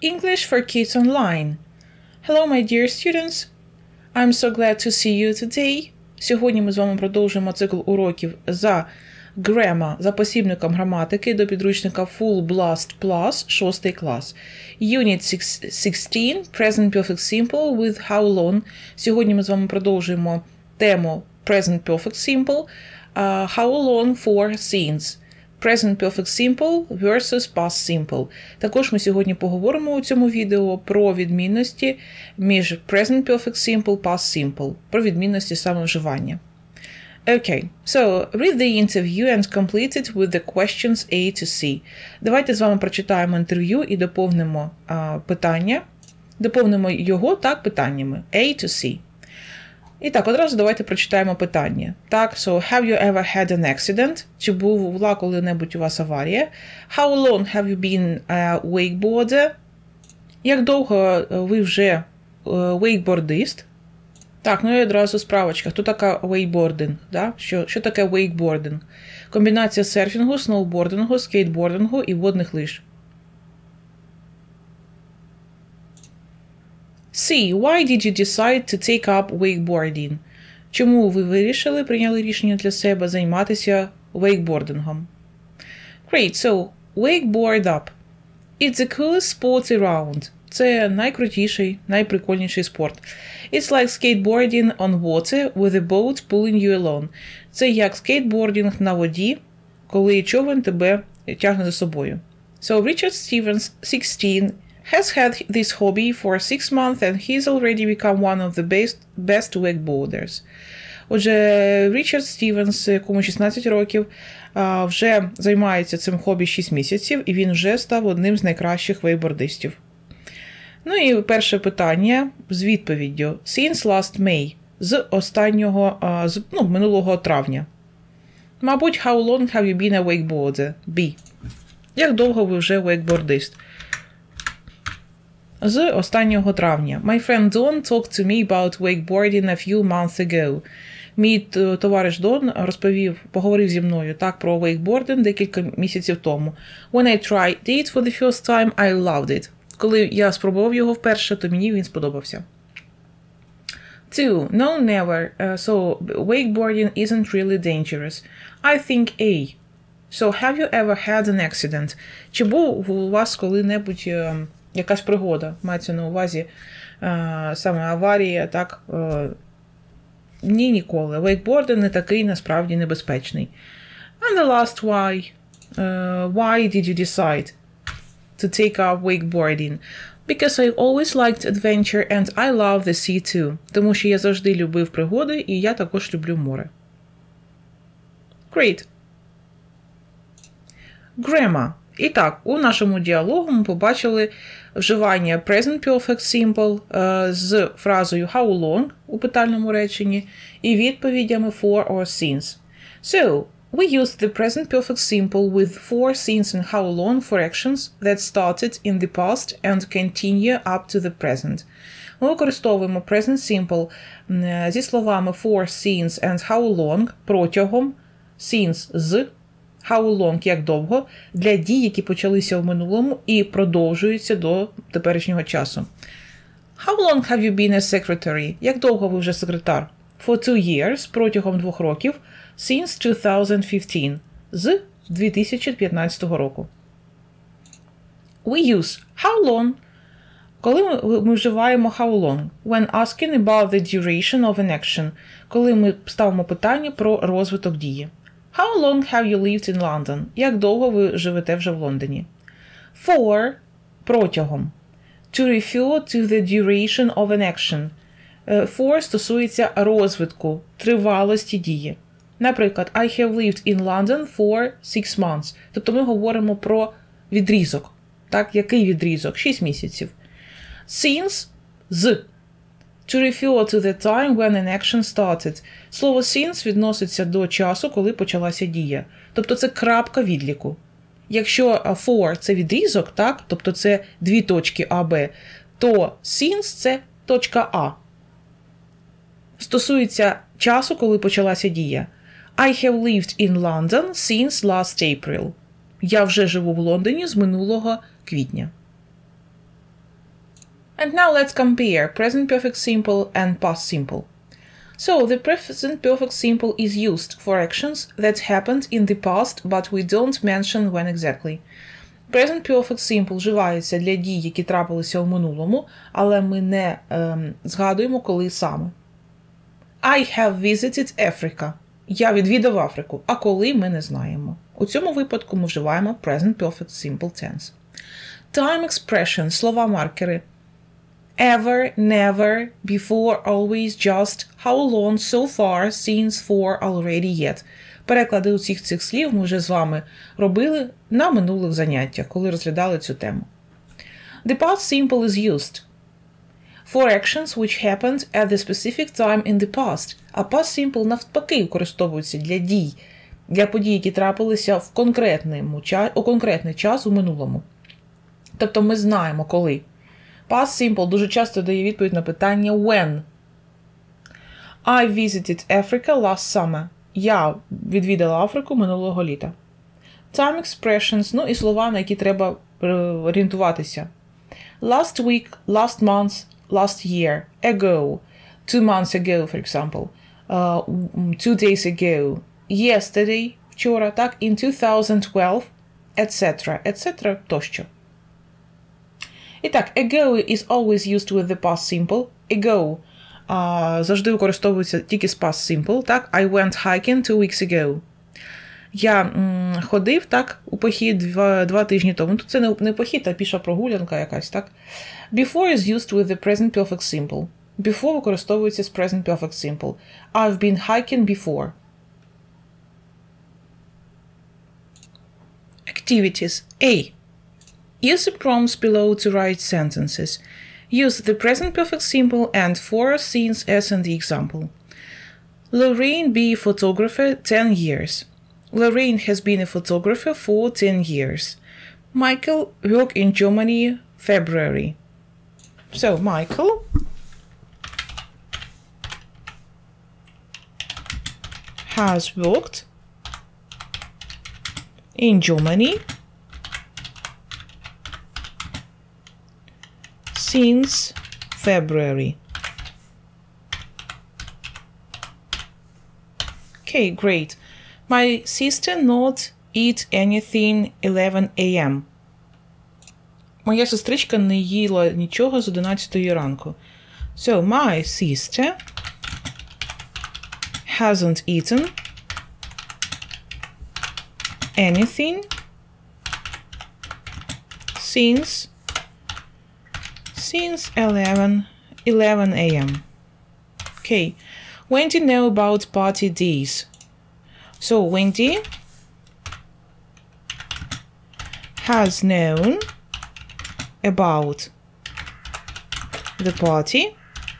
English for Kids Online. Hello, my dear students. I'm so glad to see you today. Сьогодні ми з вами продовжуємо цикл уроків за Grammar, за посібником граматики до підручника Full Blast Plus, 6 клас. Unit 16, Present Perfect Simple with How Long. Сьогодні ми з вами продовжуємо тему Present Perfect Simple, How Long for Since. Present Perfect Simple versus Past Simple. Також ми сьогодні поговоримо у цьому відео про відмінності між Present Perfect Simple, Past Simple, про відмінності саме вживання. Okay, so read the interview and complete it with the questions A to C. Давайте з вами прочитаємо інтерв'ю і доповнимо питання. Доповнимо його так питаннями A to C. І так, одразу давайте прочитаємо питання. Так, so have you ever had an accident? Чи була коли-небудь у вас аварія? How long have you been a wakeboarder? Як довго ви вже wakeboardist? Так, ну і одразу справочка. Хто така wakeboarding? Да? Що таке wakeboarding? Комбінація серфінгу, сноубордингу, скейтбордингу і водних лиж. C. Why did you decide to take up wakeboarding? Чому ви прийняли рішення для себе займатися wakeboardingом? Great, so wakeboard up. It's the coolest sport around. Це найкрутіший, найприкольніший спорт. It's like skateboarding on water with a boat pulling you along. Це як скейтбординг на воді, коли човен тебе тягне за собою. So Richard Stevens, 16, has had this hobby for 6 months and he's already become one of the best wakeboarders. Отже, Річард Стівенс, якому 16 років, вже займається цим хобі 6 місяців, і він вже став одним з найкращих вейкбордистів. Ну і перше питання з відповіддю. Since last May. Минулого травня. Мабуть, how long have you been a wakeboarder? B. Як довго ви вже вейкбордист? З останнього травня. My friend Don talked to me about wakeboarding a few months ago. Мій товариш Дон поговорив зі мною так про вейкбординг декілька місяців тому. When I tried it for the first time, I loved it. Коли я спробував його вперше, то мені він сподобався. 2. No, never. So, wakeboarding isn't really dangerous. I think A. So, have you ever had an accident? Чи був у вас коли-небудь якась пригода? Мається на увазі саме аварія, так? Ні, ніколи. Вейкбординг не такий, насправді, небезпечний. And the last why. Why did you decide to take up wakeboarding? Because I always liked adventure and I love the sea too. Тому що я завжди любив пригоди і я також люблю море. Great. Grammar. І так, у нашому діалогу ми побачили вживання present perfect simple з фразою how long у питальному реченні і відповідями for or since. So, we used the present perfect simple with for, since and how long for actions that started in the past and continue up to the present. Ми використовуємо present simple зі словами for, since and how long протягом, since з, how long як довго, для дій, які почалися в минулому і продовжуються до теперішнього часу. How long have you been a secretary? Як довго ви вже секретар? For 2 years, протягом 2 років, since 2015, з 2015 року. We use how long, коли ми вживаємо how long, when asking about the duration of an action, коли ми ставимо питання про розвиток дії. How long have you lived in London? Як довго ви живете вже в Лондоні? For, протягом. To refer to the duration of an action. For стосується розвитку, тривалості дії. Наприклад, I have lived in London for 6 months. Тобто ми говоримо про відрізок. Так, який відрізок? 6 місяців. Since – з. To refer to the time when an action started. Слово since відноситься до часу, коли почалася дія. Тобто це крапка відліку. Якщо for – це відрізок, так, тобто це 2 точки А, Б, то since – це точка А. Стосується часу, коли почалася дія. I have lived in London since last April. Я вже живу в Лондоні з минулого квітня. And now let's compare present perfect simple and past simple. So, the present perfect simple is used for actions that happened in the past, but we don't mention when exactly. Present perfect simple вживається для дій, які трапилися у минулому, але ми не згадуємо, коли саме. I have visited Africa. Я відвідав Африку, а коли ми не знаємо. У цьому випадку ми вживаємо present perfect simple tense. Time expression – слова-маркери. Ever, never, before, always, just, how long, so far, since, for, already, yet. Переклади усіх цих слів ми вже з вами робили на минулих заняттях, коли розглядали цю тему. The past simple is used for actions which happened at the specific time in the past. А past simple навпаки використовується для дій, для подій, які трапилися у конкретний час у минулому. Тобто ми знаємо, коли. Past simple дуже часто дає відповідь на питання when. I visited Africa last summer. Я відвідала Африку минулого літа. Time expressions, і слова, на які треба орієнтуватися. Last week, last month, last year, ago, 2 months ago, for example, 2 days ago, yesterday, вчора, так, in 2012, etc., etc., тощо. І так, ago is always used with the past simple. Ago завжди використовується тільки з past simple, так? I went hiking 2 weeks ago. Я ходив, так, у похід 2 тижні тому. Тут це не похід, а піша прогулянка якась, так? Before is used with the present perfect simple. Before використовується з present perfect simple. I've been hiking before. Activities. A. Use the prompts below to write sentences. Use the present perfect simple and for since as in the example. Lorraine be a photographer 10 years. Lorraine has been a photographer for 10 years. Michael worked in Germany February. So, Michael has worked in Germany since February. Okay, great. My sister not eat anything 11 a.m. Моя сестричка не їла нічого з 11 ранку. So, my sister hasn't eaten anything since 11 a.m. Okay. Wendy know about party days. So, Wendy has known about the party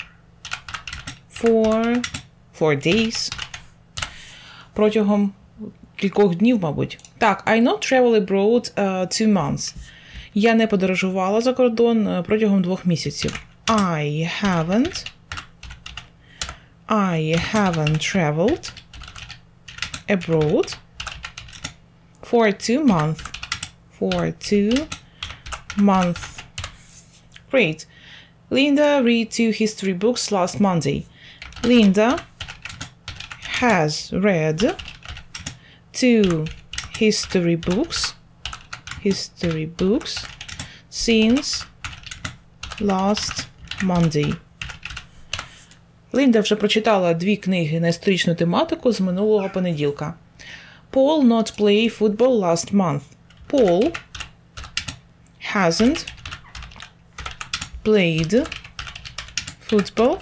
for 4 days. Протягом кількох днів, мабуть. Так, I not travel abroad 2 months. Я не подорожувала за кордон протягом 2 місяців. I haven't traveled abroad for 2 months. For 2 months. Great. Linda read 2 history books last Monday. Linda has read 2 history books since last Monday. Лінда вже прочитала 2 книги на історичну тематику з минулого понеділка. Paul not play football last month. Paul hasn't played football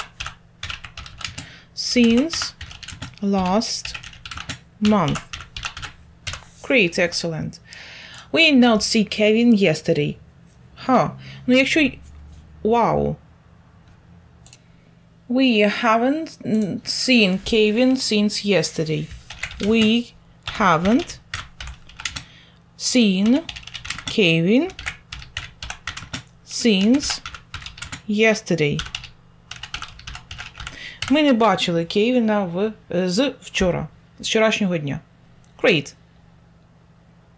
since last month. Great, excellent. We not see Kevin yesterday. Ну якщо... Wow. We haven't seen Kevin since yesterday. We haven't seen Kevin since yesterday. Ми не бачили Кевіна з вчорашнього дня. Great.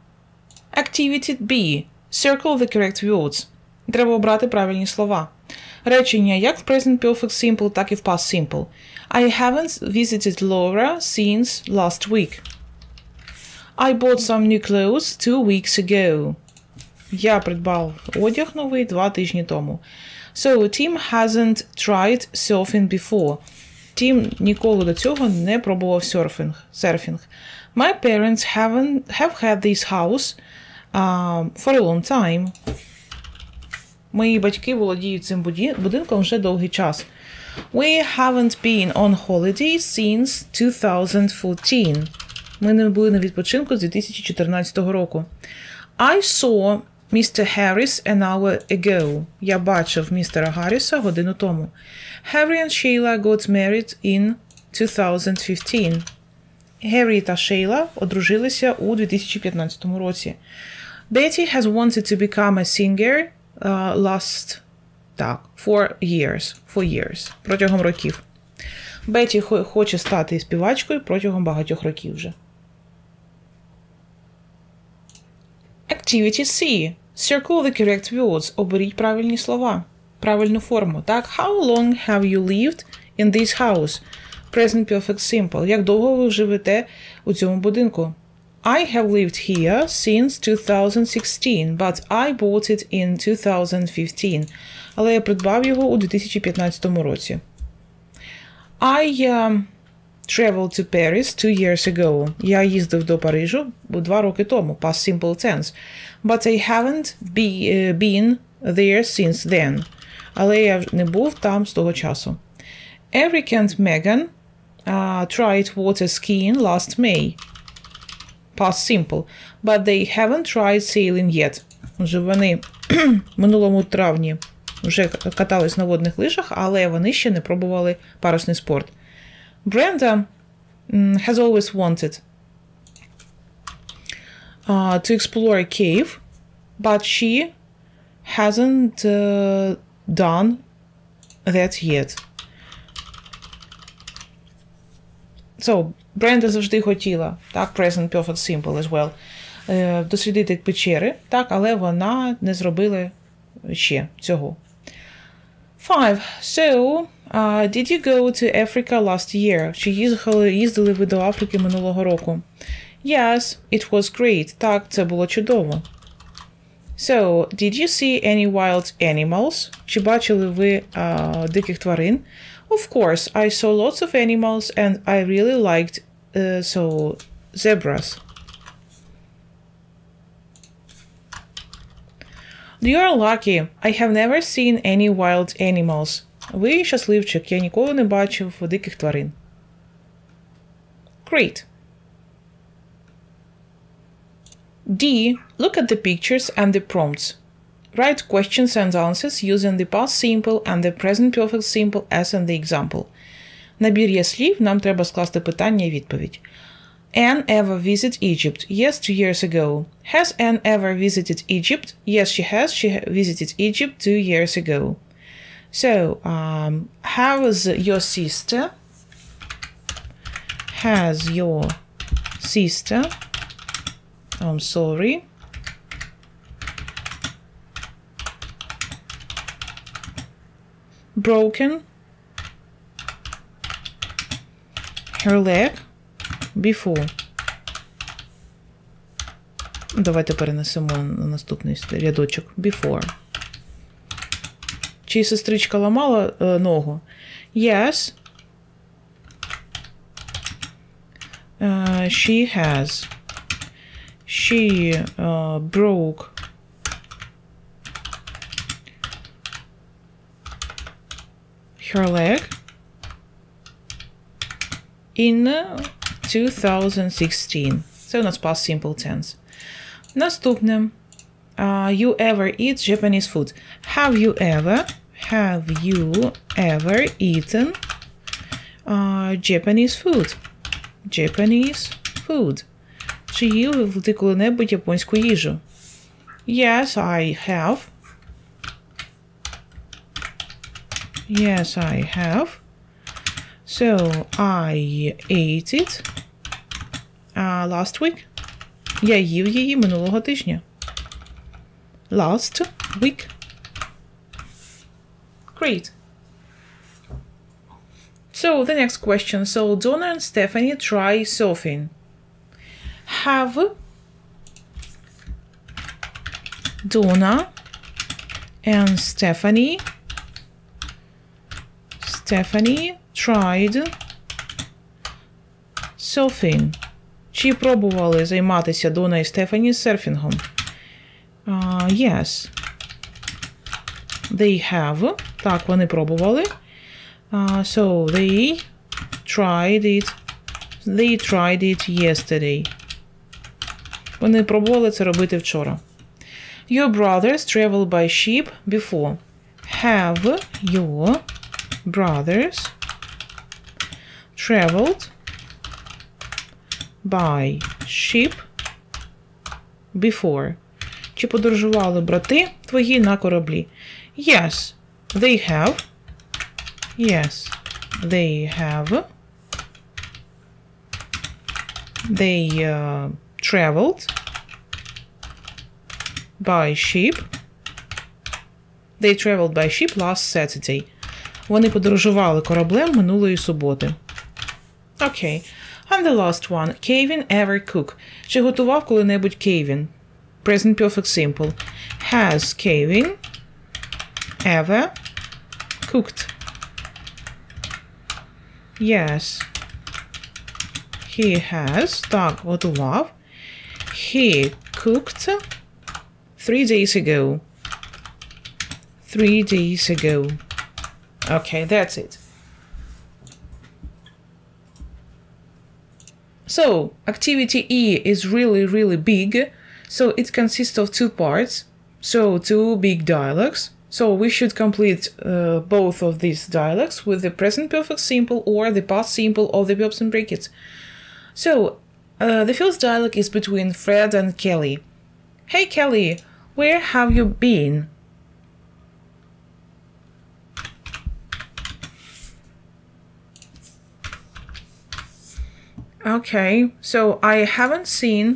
Activity B. Circle the correct words. Треба обрати правильні слова. Речення як в present perfect simple, так і в past simple. I haven't visited Laura since last week. I bought some new clothes 2 weeks ago. Я придбав одяг новий 2 тижні тому. So, Tim hasn't tried surfing before. Тім ніколи до цього не пробував серфінг. My parents have had this house for a long time. Мої батьки володіють цим будинком вже довгий час. We haven't been on holiday since 2014. Ми не були на відпочинку з 2014 року. I saw Mr. Harris an hour ago. Я бачив містера Гарріса годину тому. Harry and Sheila got married in 2015. Геррі та Шейла одружилися у 2015 році. Betty has wanted to become a singer for years. Протягом років. Бетті хоче стати співачкою протягом багатьох років вже. Activity C. Circle the correct words. Оберіть правильні слова. Правильну форму. Так, how long have you lived in this house? Present perfect simple. Як довго ви живете у цьому будинку? I have lived here since 2016, but I bought it in 2015. Але я придбав його у 2015 році. I traveled to Paris 2 years ago. Я їздив до Парижу 2 роки тому. Past simple tense. But I haven't been there since then. Але я не був там з того часу. Eric and Megan tried water skiing last May. Past simple. But they haven't tried sailing yet. Вже вони минулому травні вже катались на водних лижах, але вони ще не пробували парусний спорт. Brenda has always wanted to explore a cave, but she hasn't done that yet. So, Бренда завжди хотіла, так, present perfect simple as well, дослідити печери, так, але вона не зробила ще цього. 5. So, did you go to Africa last year? Чи їздили ви до Африки минулого року? Yes, it was great. Так, це було чудово. So, did you see any wild animals? Чи бачили ви диких тварин? Of course, I saw lots of animals and I really liked zebras. You are lucky. I have never seen any wild animals. Ви щасливчик, я ніколи не бачив диких тварин. Great. D. Look at the pictures and the prompts. Write questions and answers using the past simple and the present perfect simple as in the example. Набір є слів, нам треба скласти питання і відповідь. Anne ever visited Egypt? Yes, 2 years ago. Has Anne ever visited Egypt? Yes, she has. She visited Egypt 2 years ago. So, has your sister I'm sorry, broken her leg before. Давайте перенесемо на наступний рядочок. Before. Чи сестричка ламала ногу? Yes. She has. She broke her leg in 2016. Це у нас past simple tense. Наступне. You ever eat Japanese food? Have you ever eaten Japanese food? Japanese food. Чи їв ти коли-небудь японську їжу? Yes, I have. Yes, I have. So, I ate it last week. Я їв її минулого тижня. Last week. Great. So the next question. So Donna and Stephanie try surfing. Have Donna and Stephanie tried surfing. Чи пробували займатися Дона і Стефані серфінгом? Yes. They have. Так, вони пробували. So they tried it yesterday. Вони пробували це робити вчора. Your brothers traveled by ship before. Have your brothers traveled by ship before? Чи подорожували брати твої на кораблі? Yes, they have. Yes, they have. They traveled by ship. They traveled by ship last Saturday. Вони подорожували кораблем минулої суботи. Окей. And the last one. Kevin ever cook. Чи готував коли-небудь Kevin? Present perfect simple. Has Kevin ever cooked? Yes. He has. Так, готував. He cooked 3 days ago. 3 days ago. Okay, that's it. So, activity E is really big. So, it consists of 2 parts. So, 2 big dialogues. So, we should complete both of these dialogues with the present perfect simple or the past simple of the verbs in brackets. So, the first dialogue is between Fred and Kelly. Hey Kelly, where have you been? Okay, so I haven't seen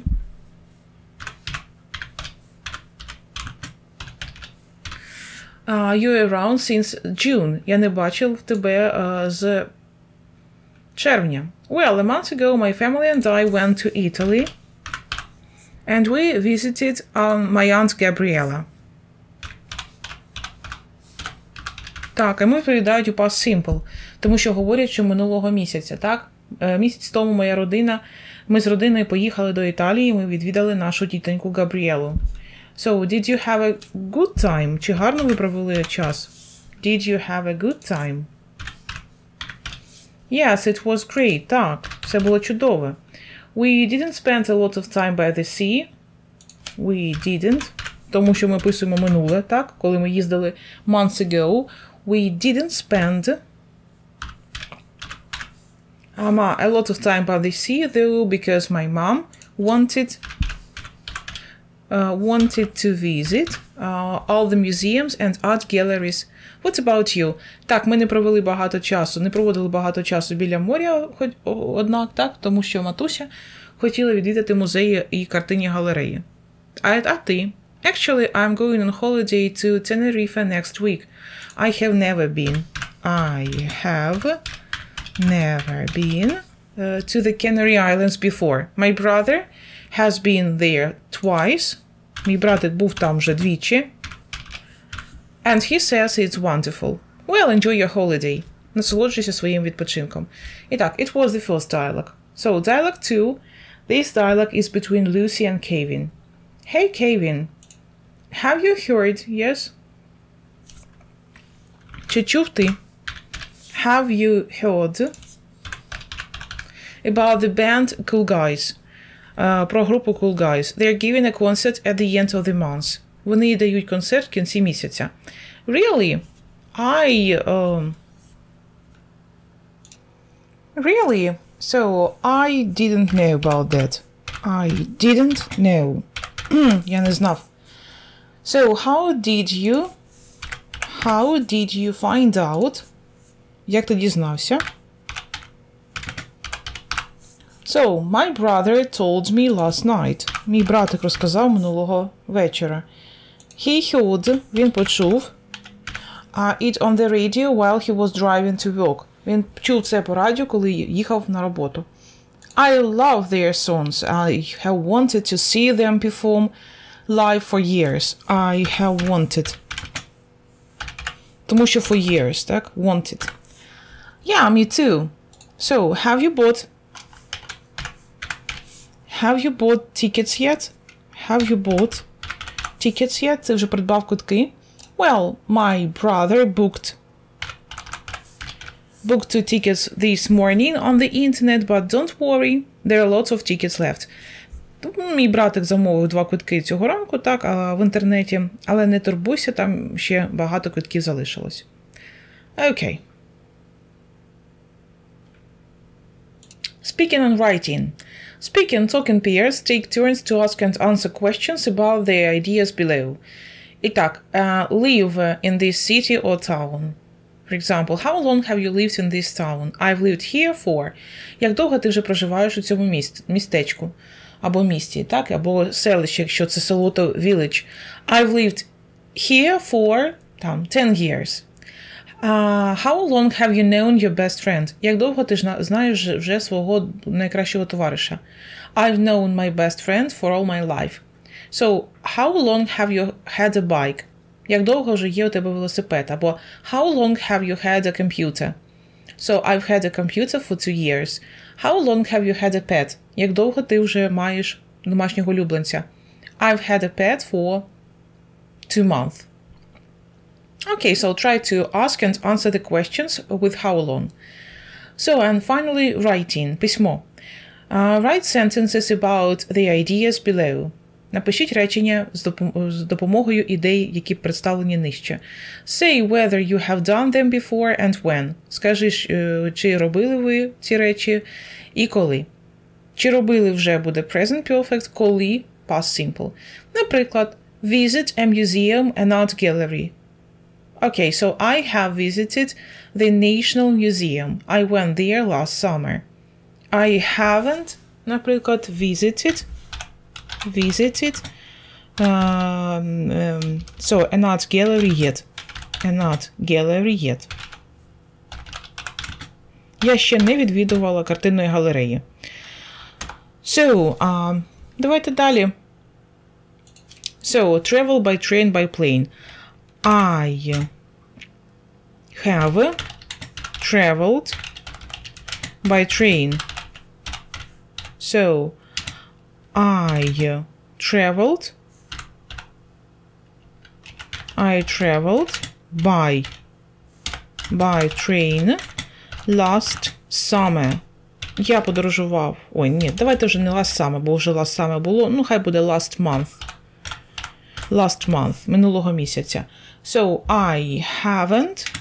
you around since June. Я не бачив тебе з червня. Well, a month ago my family and I went to Italy and we visited my aunt Gabriella. Так, а ми відповідають у past simple, тому що говорять, що минулого місяця, так? Місяць тому ми з родиною поїхали до Італії, ми відвідали нашу тітоньку Габріелу. So, did you have a good time? Чи гарно ви провели час? Did you have a good time? Yes, it was great. Так, все було чудово. We didn't spend a lot of time by the sea. We didn't. Тому що ми писуємо минуле, так? Коли ми їздили months ago. We didn't spend a lot of time by the sea, though, because my mom wanted to visit all the museums and art galleries. What about you? Так, ми не проводили багато часу біля моря, однак, так, тому що матуся хотіла відвідати музеї і картинні галереї. А ти? Actually, I'm going on holiday to Tenerife next week. I have never been to the Canary Islands before. My brother has been there twice. Мій братик був там вже двічі. And he says it's wonderful. Well, enjoy your holiday. Насолоджуйся своїм відпочинком. І так, it was the first dialogue. So, dialogue 2. This dialogue is between Lucy and Kevin. Hey, Kevin. Have you heard? Yes? Чи чув ти? Have you heard about the band Cool Guys? Про групу Cool Guys. They're giving a concert at the end of the month. Вони дають концерт в кінці місяця. Really? Really? So, I didn't know about that. I didn't know. Я не знав. So, how did you find out? Як ти дізнався? So, my brother told me last night. Мій братик розказав минулого вечора. He heard, він почув, it on the radio while he was driving to work. Він чув це по радіо, коли їхав на роботу. I love their songs. I have wanted to see them perform live for years. I have wanted. Тому що for years, так? Wanted. Yeah, me too. So, have you bought tickets yet? Have you bought tickets yet? Ти вже придбав квитки? Well, my brother booked 2 tickets this morning on the internet, but don't worry, there are lots of tickets left. Мій братик замовив 2 квитки цього ранку, так, в інтернеті, але не турбуйся, там ще багато квитків залишилось. Okay. Speaking and writing. Speak and talk in pairs, take turns to ask and answer questions about the ideas below. Итак, live in this city or town. For example, how long have you lived in this town? I've lived here for. Як довго ти вже проживаєш у цьому містечку? Або місті, так? Або селище, якщо це село, то village. I've lived here for, 10 years. How long have you known your best friend? Як довго ти знаєш вже свого найкращого товариша? I've known my best friend for all my life. So, how long have you had a bike? Як довго вже є у тебе велосипед? Або how long have you had a computer? So, I've had a computer for 2 years. How long have you had a pet? Як довго ти вже маєш домашнього улюбленця? I've had a pet for 2 months. Okay, so try to ask and answer the questions with how long. So, and finally, writing. Письмо. Write sentences about the ideas below. Напишіть речення з допомогою ідей, які представлені нижче. Say whether you have done them before and when. Скажи, чи робили ви ці речі і коли. Чи робили вже буде present perfect, коли past simple. Наприклад, visit a museum, an art gallery. Okay, so I have visited the National Museum. I went there last summer. I haven't, наприклад, visited so an art gallery yet. Я ще не відвідувала картинної галереї. So, давайте далі. So, travel by train, by plane. I have traveled by train. So, I traveled by train last summer. Я подорожував. Ой, ні, давайте вже не last summer, бо вже last summer було. Ну, хай буде last month. Last month, минулого місяця. So, I haven't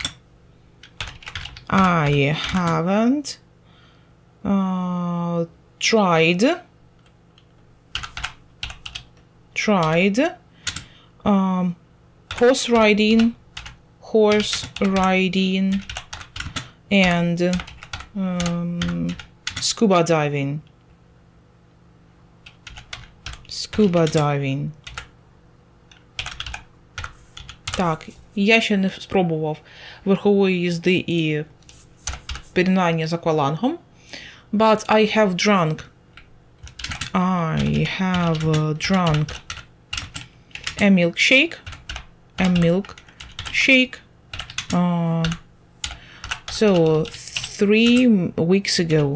tried horse riding and scuba diving. Так, я ще не спробував верхової їзди і пірнання з аквалангом. But I have drunk a milkshake. So 3 weeks ago.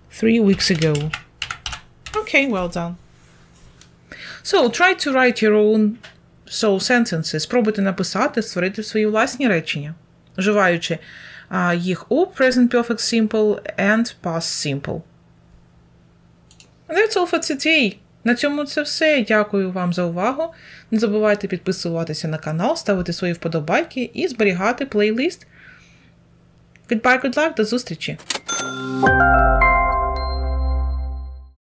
Okay, well done. So try to write your own sentences. Спробуйте написати, створити свої власні речення, вживаючи їх у present perfect simple and past simple. That's all for today. На цьому це все. Дякую вам за увагу. Не забувайте підписуватися на канал, ставити свої вподобайки і зберігати плейлист. Goodbye, good luck, до зустрічі!